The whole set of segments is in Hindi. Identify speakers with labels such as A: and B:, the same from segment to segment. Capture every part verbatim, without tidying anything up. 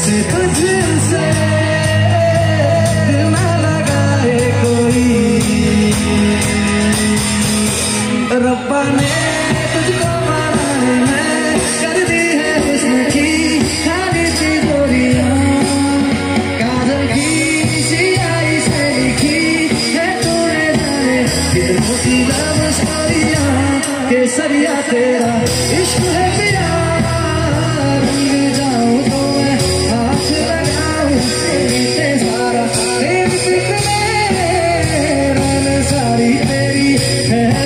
A: जैसे तुझसे दिल ना लगाए कोई। रब्बा ने तुझको मारा है, मैं कर दी है हुस्न की खाली सी गोलियां। काजल की सियाही से लिखी है तूने जाने कितनों की लव स्टोरियां। केसरिया तेरा इश्क है पिया, रंग जाऊं तो मैं हाथ लगाऊं तेरी से सारा तेरी फिक्र में रन सारी तेरी है।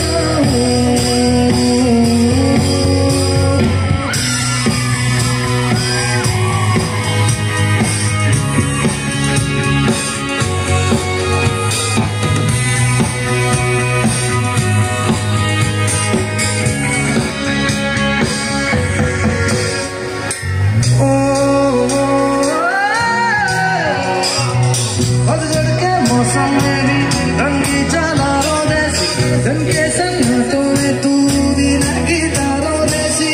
A: मौसम में भी रंगी चालारों जैसी, धन के संगतों में तू भी लगी तारों जैसी।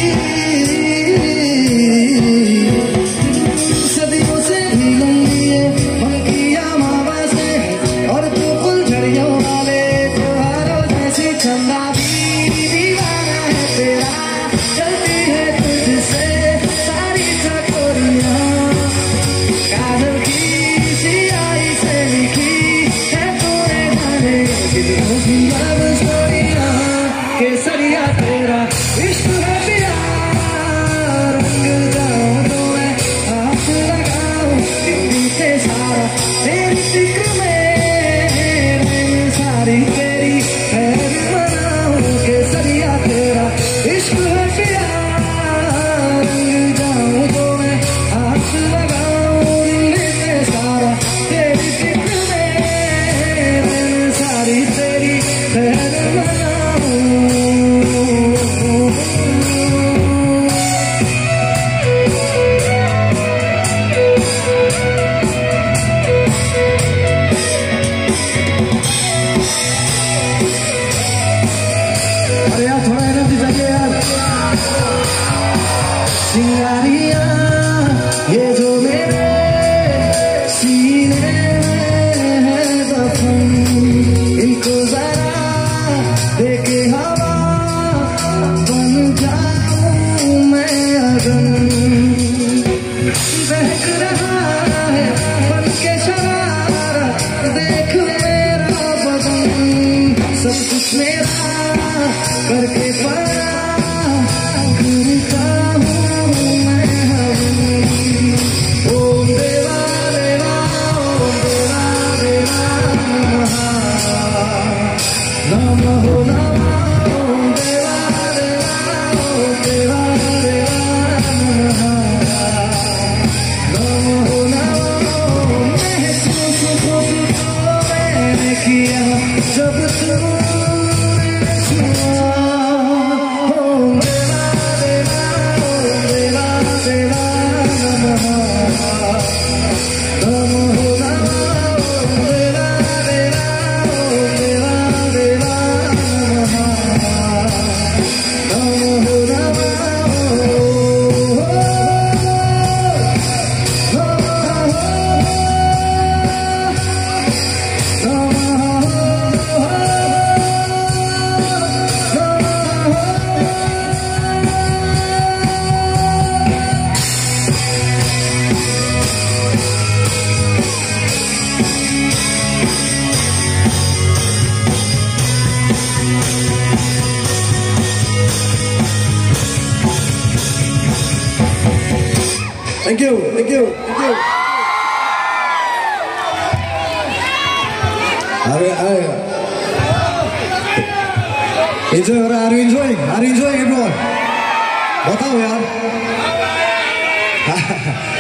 A: सदियों से भी लंबी है मन की अमावा से, और तू फुलझड़ियों वाले त्योहारों जैसी। चंदा भी दीवाना है तेरा, चलती है तुझसे सारी चकोरियां। काजल की सियाही से लिखी है तूने जाने कितनों की लव स्टोरियां। केसरिया तेरा इश्क है पिया, रंग जाऊं तो मैं हाथ लगाऊं तेरी से सारा तेरी फिक्र में रंग सारी तेरी खैर मनाऊं। केसरिया तेरा इश्क है पिया, रंग जाऊं तो मैं हाथ लगाऊं तेरी से सारा तेरी फिक्र में रंग सारी तेरी खैर मनाऊं। अरे यार थोड़ा एनर्जी चाहिए यार। सिंगारिया ये जो मेरे सीने में है दफन, इनको जरा देखे हवा बन जाऊं मैं अगन। बहक रहा है बन के शरारत, देख मेरा बदन सब कुछ मेरा करके पड़ा करता हूँ मैं हवन। ओम देवा देवा ओम देवा देवा नमः नमः नमः। ओम देवा देवा ओम देवा देवा नमः नमः नमः। महसूस खुद को मैंने किया जब तूने छुआ। ओम देवा देवा ओम देवा देवा नमः नमः नमः। ओम देवा देवा ओम देवा देवा नमः नमः Thank you, thank you, thank you. Are you, are you? Enjoy, are you enjoying? Are you enjoying everyone? बताओ यार.